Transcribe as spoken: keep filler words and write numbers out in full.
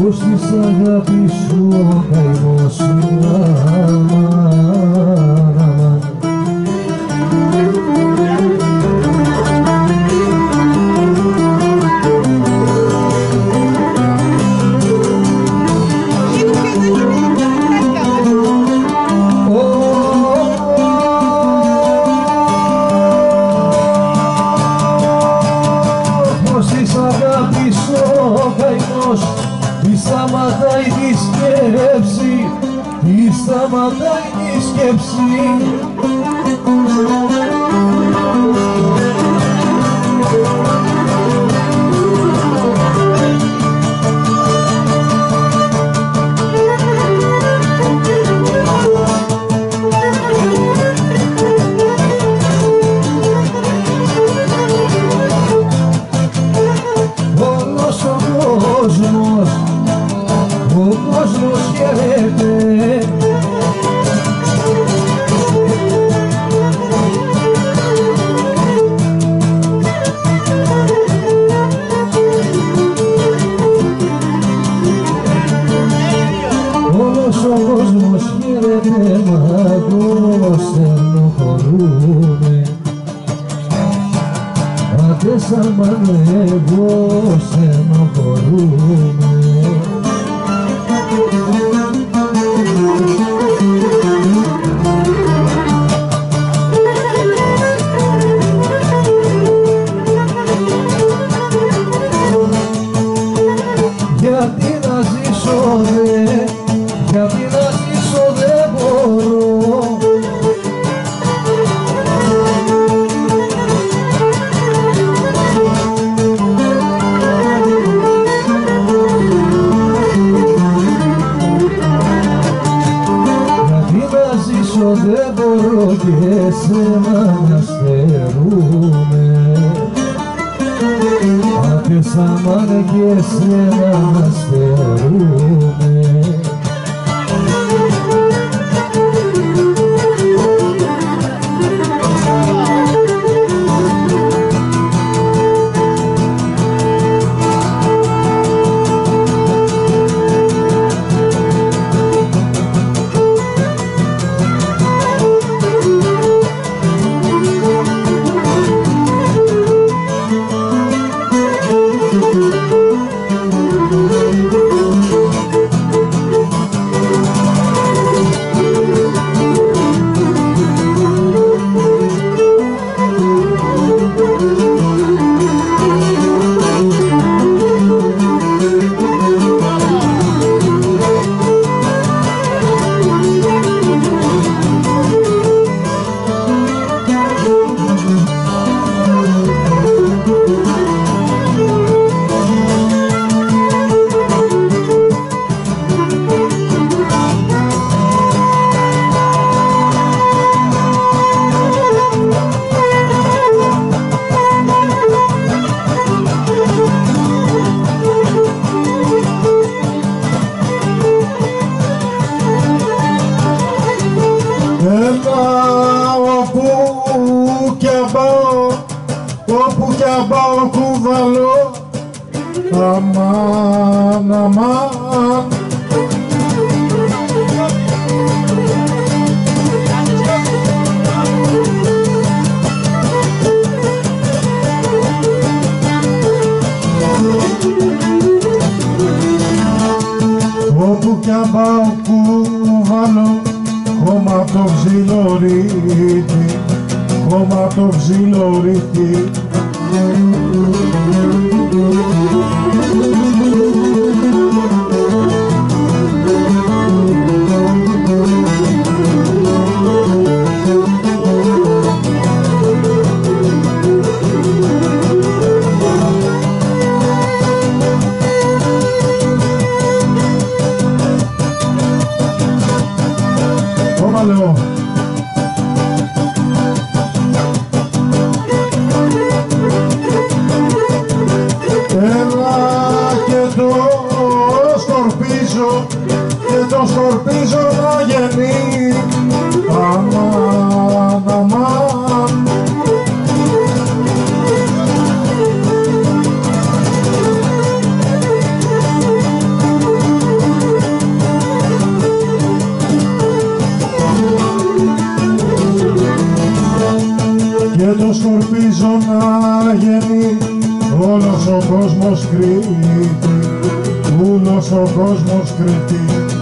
πως της αγάπης σου ο καημός σου αμάν. Μη σταματάει τη σκέψη, μη σταματάει τη σκέψη. Όλος ο κόσμος, ο κόσμος χαίρεται. Όλος ο κόσμος χαίρεται, μα εγώ στενοχωρούμε. Άντε σαν εγώ στενοχωρούμε. Γιατί να ζήσω δε, γιατί να ζήσω δεν μπορώ. Γιατί να ζήσω δεν μπορώ και εσένα να στερούμε. Άντε σαν και εσένα να στερούμε. Όπου κι αν πάω, όπου κι αν πάω κουβαλώ, αμάν, αμάν. Όπου κι αν πάω κουβαλώ, χώμα το ξυλορίτι, χώμα το ξυλορίτι. Χώμα λέω. όλος ο κόσμος Κρήτη, όλος ο κόσμος Κρήτη.